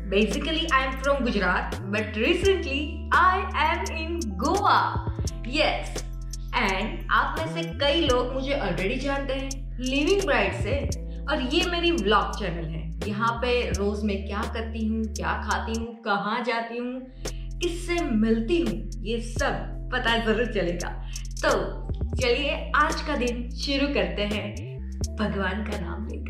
Basically, I am from Gujarat, but recently I am in Goa. Yes, and आप में से कई लोग मुझे ऑलरेडी जानते हैं लिविंग ब्राइड से, और ये मेरी व्लॉग चैनल है। यहाँ पे रोज मैं क्या करती हूँ, क्या खाती हूँ, कहाँ जाती हूँ, किससे मिलती हूँ, ये सब पता जरूर चलेगा। तो चलिए आज का दिन शुरू करते हैं भगवान का नाम लेकर।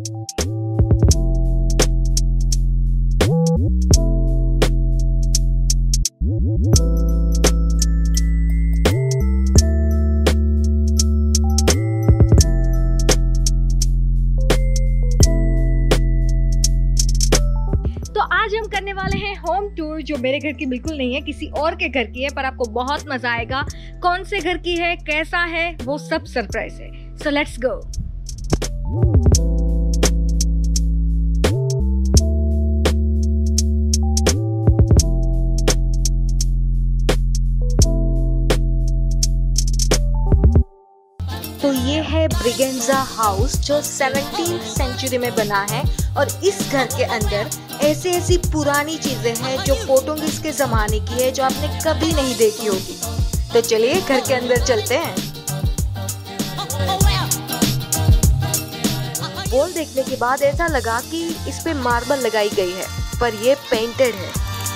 तो आज हम करने वाले हैं होम टूर, जो मेरे घर की बिल्कुल नहीं है, किसी और के घर की है, पर आपको बहुत मजा आएगा। कौन से घर की है, कैसा है, वो सब सरप्राइज है। So let's go. तो ये है ब्रिगेंजा हाउस, जो 17th सेंचुरी में बना है, और इस घर के अंदर ऐसी पुरानी चीजें हैं जो पोर्टुगीज के जमाने की है, जो आपने कभी नहीं देखी होगी। तो चलिए घर के अंदर चलते हैं। वॉल देखने के बाद ऐसा लगा कि इस पे मार्बल लगाई गई है, पर ये पेंटेड है।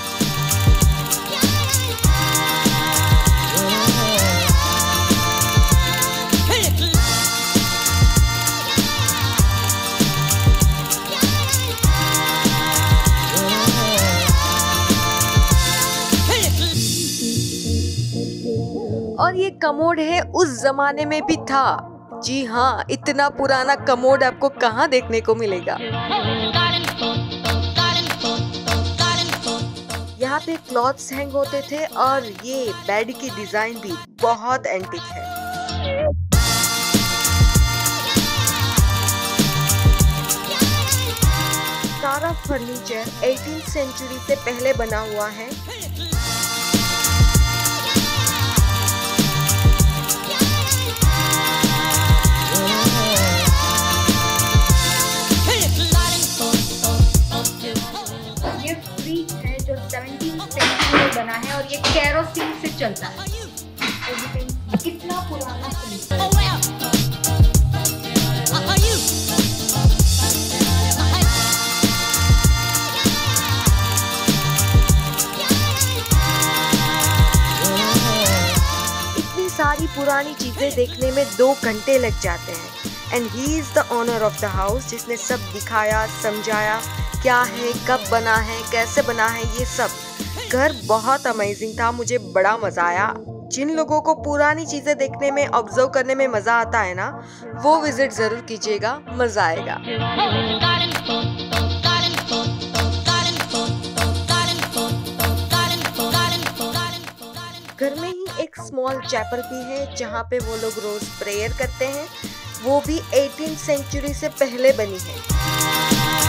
और ये कमोड है, उस जमाने में भी था। जी हाँ, इतना पुराना कमोड आपको कहाँ देखने को मिलेगा। यहाँ पे क्लॉथ्स हैंग होते थे, और ये बेड की डिजाइन भी बहुत एंटीक है। सारा फर्नीचर 18th सेंचुरी से पहले बना हुआ है। है जो 17th सेंचुरी में बना है, और ये केरोसिन से चलता है। कितना पुराना फ्रिज है। इतनी सारी पुरानी चीजें देखने में 2 घंटे लग जाते हैं। And he is the owner of the house, जिसने सब दिखाया, समझाया क्या है, कब बना है, कैसे बना है। ये सब घर बहुत अमेजिंग था, मुझे बड़ा मजा आया। जिन लोगों को पुरानी चीजें देखने में, ऑब्जर्व करने में मजा आता है ना, वो विजिट जरूर कीजिएगा, मजा आएगा। घर में ही एक स्मॉल चैपल भी है, जहाँ पे वो लोग रोज प्रेयर करते हैं। वो भी 18th सेंचुरी से पहले बनी है।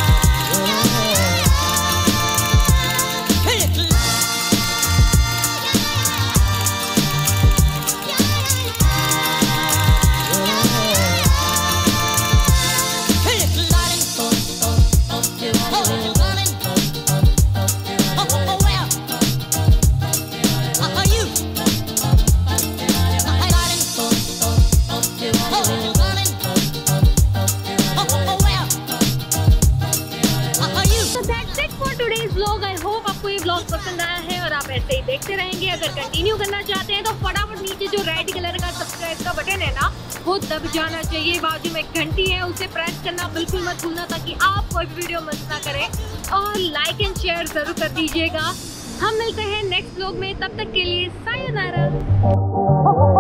पसंद आया है और आप ऐसे ही देखते रहेंगे। अगर कंटिन्यू करना चाहते हैं तो फटाफट नीचे जो रेड कलर का सब्सक्राइब का बटन है ना, वो दब जाना चाहिए। बाजू में घंटी है, उसे प्रेस करना बिल्कुल मत भूलना, ताकि आप कोई भी वीडियो मिस ना करें। और लाइक एंड शेयर जरूर कर दीजिएगा। हम मिलते हैं नेक्स्ट व्लॉग में, तब तक के लिए सायोनारा।